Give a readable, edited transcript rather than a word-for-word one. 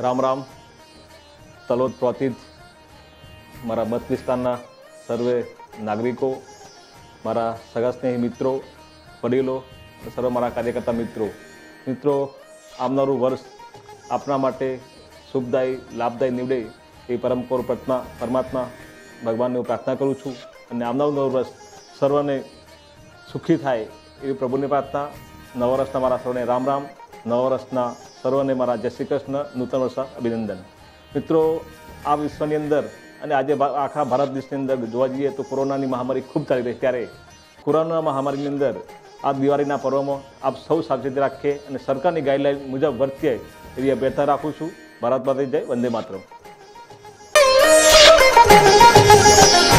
राम राम। तलोद प्रोतित मारा मत विस्ताરના સર્વે નાગરિકો, મારા સગા સ્નેહી મિત્રો, વડીલો, સર્વ મારા કાર્યકર્તા મિત્રો, આવનારું વર્ષ આપણા માટે શુભદાયી લાભદાયી નીવડે એ પરમ કૌર પરમાત્મા ભગવાનને હું પ્રાર્થના કરું છું અને આવનારું વર્ષ સર્વને સુખી થાય એવી પ્રભુની પ્રાર્થના। નવા વર્ષના મારા સર્વને રામ રામ। નવા વર્ષના સર્વને મારા જય શ્રી કૃષ્ણ, નૂતન વર્ષ અભિનંદન। મિત્રો, આ વિશ્વની અંદર અને આજે આખા ભારત દેશની અંદર જોવા જઈએ તો કોરોનાની મહામારી ખૂબ ચાલી રહી, ત્યારે કોરોના મહામારીની અંદર આ દિવાળીના પર્વમાં આપ સૌ સાવચેતી રાખીએ અને સરકારની ગાઈડલાઈન મુજબ વર્તીએ એવી અભ્યર્થના રાખું છું। ભારત માતા જય, વંદે માતરમ।